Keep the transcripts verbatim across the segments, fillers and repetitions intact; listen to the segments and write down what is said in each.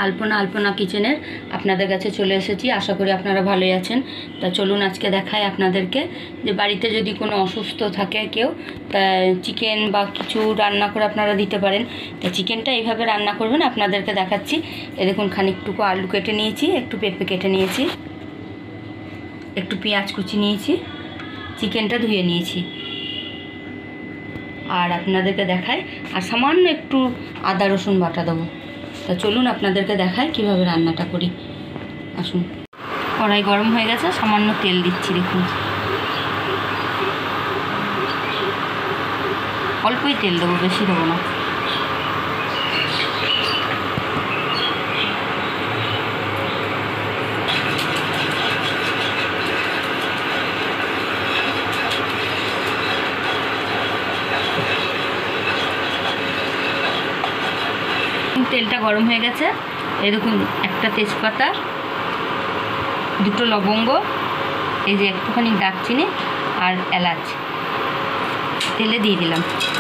আলপনা আলপনা কিচেনের আপনাদের কাছে চলে এসেছি। আশা করি আপনারা ভালোই আছেন। তা চলুন আজকে দেখাই আপনাদেরকে যে বাড়িতে যদি কোনো অসুস্থ থাকে কেউ, তা চিকেন বা কিছু রান্না করে আপনারা দিতে পারেন। তা চিকেনটা এইভাবে রান্না করবেন আপনাদেরকে দেখাচ্ছি। এ দেখুন খানিকটুকু আলু কেটে নিয়েছি, একটু পেঁপে কেটে নিয়েছি, একটু পেঁয়াজ কুচি নিয়েছি, চিকেনটা ধুয়ে নিয়েছি আর আপনাদেরকে দেখাই, আর সামান্য একটু আদা রসুন বাটা দেবো। তা চলুন আপনাদেরকে দেখাই কিভাবে রান্নাটা করি। আসুন, কড়াই গরম হয়ে গেছে, সামান্য তেল দিচ্ছি। দেখুন অল্পই তেল দেবো, বেশি দেবো না। তেলটা গরম হয়ে গেছে, এই দেখুন একটা তেজপাতা, দুটো লবঙ্গ, এই যে একটুখানি দারচিনি আর এলাচ তেলে দিয়ে দিলাম।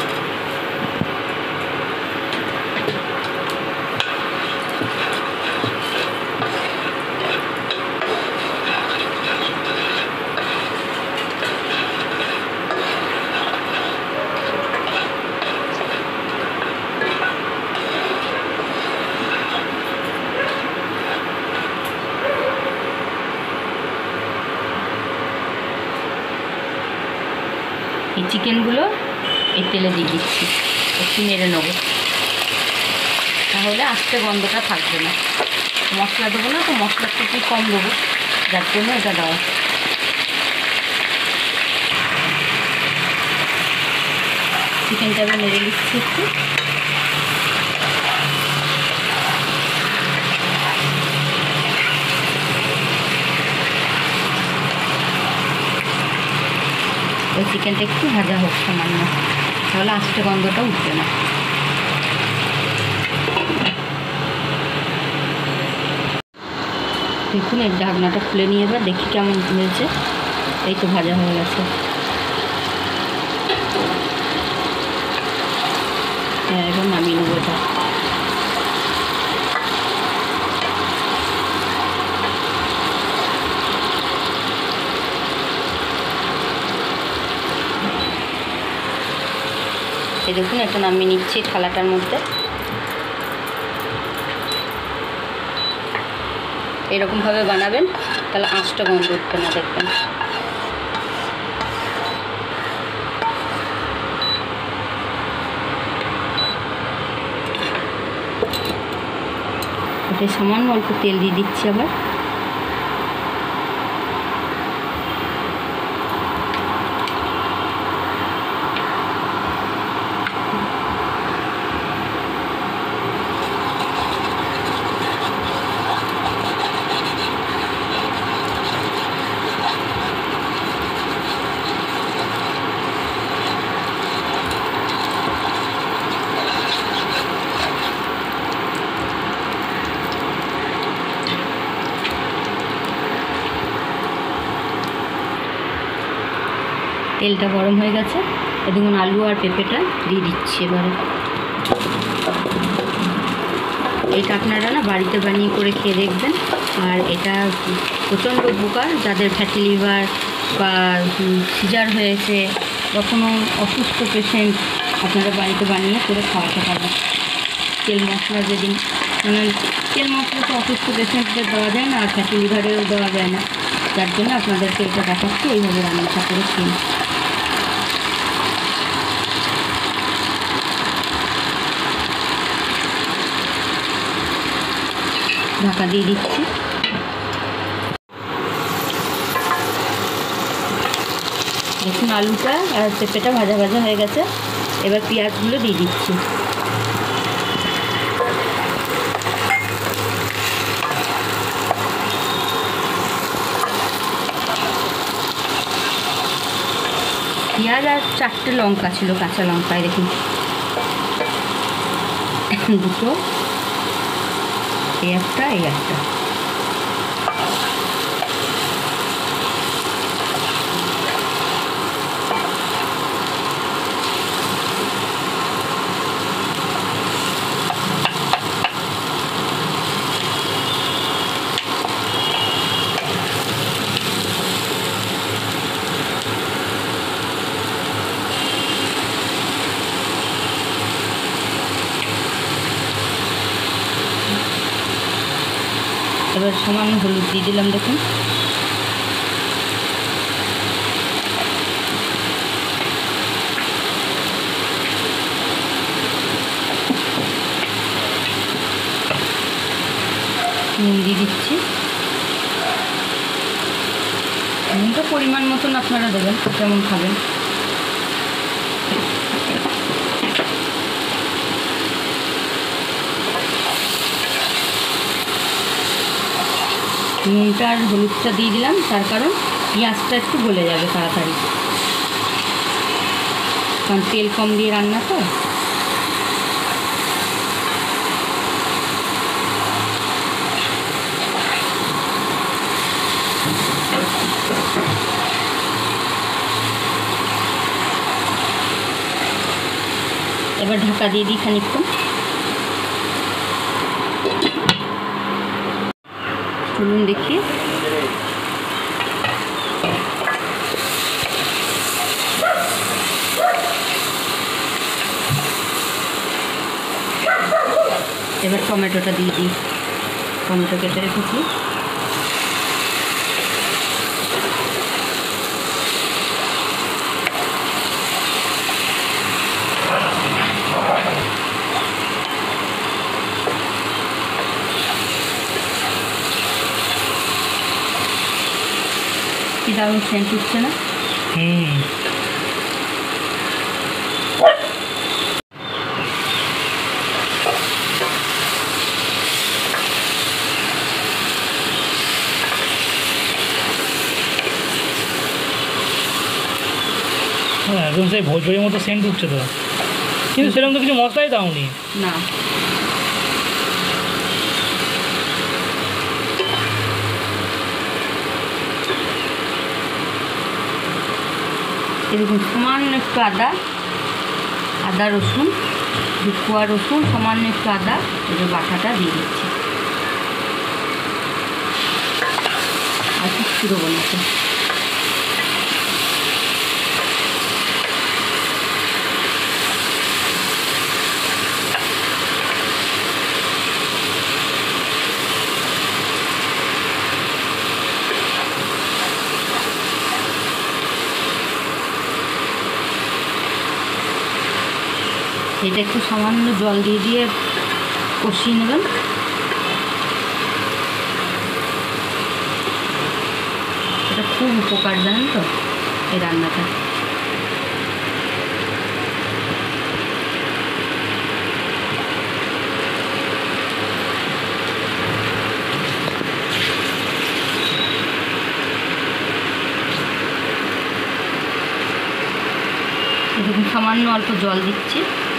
এই চিকেনগুলো এই তেলে দিয়ে দিচ্ছি, একটু নেড়ে নেবো, তাহলে আস্তে গন্ধটা থাকবে না। মশলা দেবো না, তো মশলা একটু কম দেবো, যার জন্য এটা দেওয়া। চিকেনটা আমি নেড়ে দিচ্ছি একটু। ওই চিকেনটা একটু ভাজা হোক সামান্য, তাহলে আস্তে গন্ধটা উঠবে না। দেখুন এর ঢাকনাটা খুলে নিয়ে এবার দেখি কেমন হয়েছে। এই তো ভাজা হয়ে গেছে। হ্যাঁ, এবার নামিয়ে নেবো এটা। এই দেখুন এটা নামিয়ে নিচ্ছি থালাটার মধ্যে। এরকমভাবে বানাবেন, তাহলে আঁচটা গন্ধ উঠবে না। দেখবেন এটা সামান্য অল্প তেল দিয়ে দিচ্ছি আবার। তেলটা গরম হয়ে গেছে, দেখুন আলু আর পেঁপেটা দিয়ে দিচ্ছি এবারে। এটা আপনারা না বাড়িতে বানিয়ে করে খেয়ে দেখবেন। আর এটা প্রচণ্ড উপকার, যাদের ফ্যাটি লিভার বা সিজার হয়েছে বা কোনো অসুস্থ পেশেন্ট, আপনারা বাড়িতে বানিয়ে করে খাওয়াতে পারেন। তেল মশলা যেদিন, মানে তেল মশলা তো অসুস্থ পেশেন্টদের দেওয়া যায় না, আর ফ্যাটি লিভারেও দেওয়া যায় না, যার জন্য আপনাদেরকে এটা দেখাচ্ছি এইভাবে রান্নাটা করে খেয়ে। ঢাকা দিয়ে দিচ্ছি। দেখুন আলুটা আর পেঁপেটা ভাজা ভাজা হয়ে গেছে, এবার পেঁয়াজগুলো দিয়ে দিচ্ছি। পেঁয়াজ আর চারটে লঙ্কা ছিল, কাঁচা লঙ্কায় দেখুন দুটো, এই একটা এই একটা। এবার সামান্য হলুদ দিয়ে দিলাম, দেখুন। নুন দিয়ে দিচ্ছি, নুনটা পরিমাণ মতন আপনারা দেবেন, কেমন খাবেন। নুনটা আর হলুদটা দিয়ে দিলাম তার কারণ পেঁয়াজটা একটু গলে যাবে তাড়াতাড়ি, কারণ তেল কম দিয়ে রান্না তো। এবার ঢাকা দিয়ে দিই খানিকক্ষণ। চলুন দেখি। এবার টমেটোটা দিয়ে দিই, টমেটো কেটে রেখেছি। কি দারুণ সেন্ট উঠছে না? হুম। হ্যাঁ, একদম সেই ভোজপুরির মতো সেন্ট উঠছে তো, কিন্তু সেরকম তো কিছু মশলাই দাওনি। না, এরকম সামান্য একটু আদা, আদা রসুন, দু কোয়া রসুন, সামান্য একটু আদা, এবার বাটাটা দিয়ে দিচ্ছি। আর কিছু দেবো না। এটা একটু সামান্য জল দিয়ে দিয়ে কষিয়ে নেবেন। এটা খুব উপকার, জানেন তো এই রান্নাটা। এরকম সামান্য অল্প জল দিচ্ছি।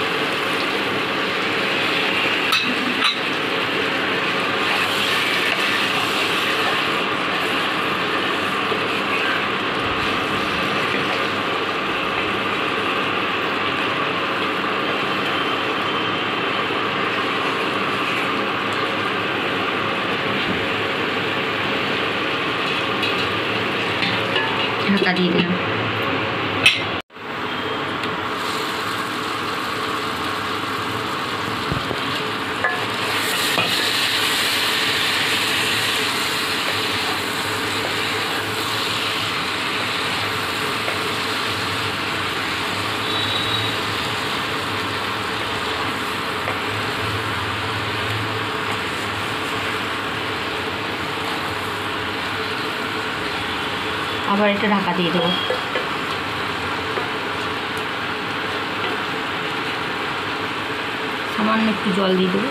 ঢাকা দিয়ে দিলাম। আবার এটা ঢাকা দিয়ে দেবো। সামান্য একটু জল দিয়ে দেবো।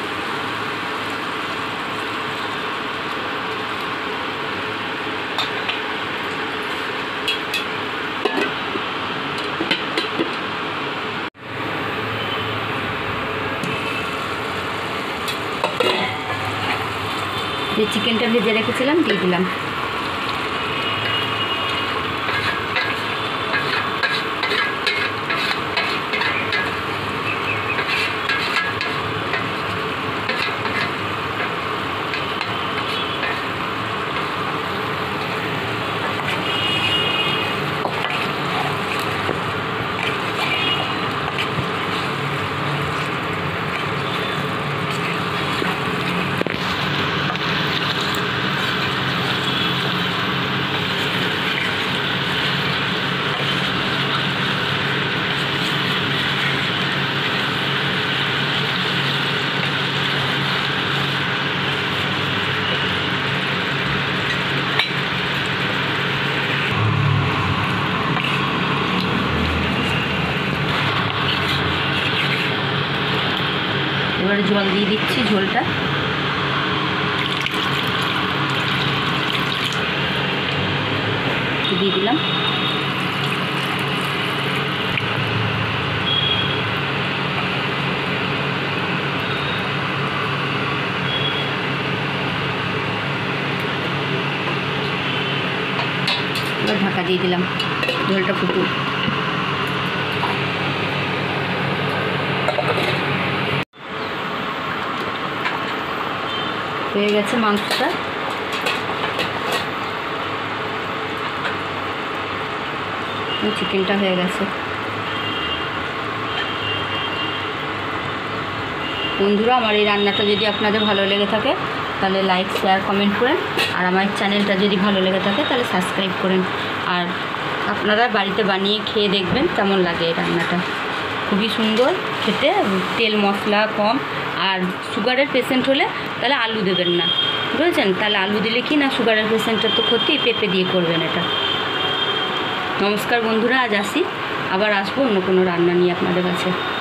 যে চিকেনটা ভেজে রেখেছিলাম দিয়ে দিলাম। জল দিয়ে দিচ্ছি ঝোলটা। দিয়ে দিলাম। এবার ঢাকা দিয়ে দিলাম, ঝোলটা ফুটুক। হয়ে গেছে মাংসটা। চিকেনটা হয়ে গেছে। বন্ধুরা, আমার এই রান্নাটা যদি আপনাদের ভালো লেগে থাকে তাহলে লাইক, শেয়ার, কমেন্ট করেন। আর আমার চ্যানেলটা যদি ভালো লেগে থাকে তাহলে সাবস্ক্রাইব করেন। আর আপনারা বাড়িতে বানিয়ে খেয়ে দেখবেন কেমন লাগে এই রান্নাটা। খুবই সুন্দর খেতে, তেল মশলা কম। আর সুগারের পেশেন্ট হলে তাহলে আলু দেবেন না, বুঝেছেন? তাহলে আলু দিলে কি না, সুগারের পেশেন্টের তো ক্ষতি, পেঁপে দিয়ে করবেন এটা। নমস্কার বন্ধুরা, আজ আসি, আবার আসবো অন্য কোনো রান্না নিয়ে আপনাদের কাছে।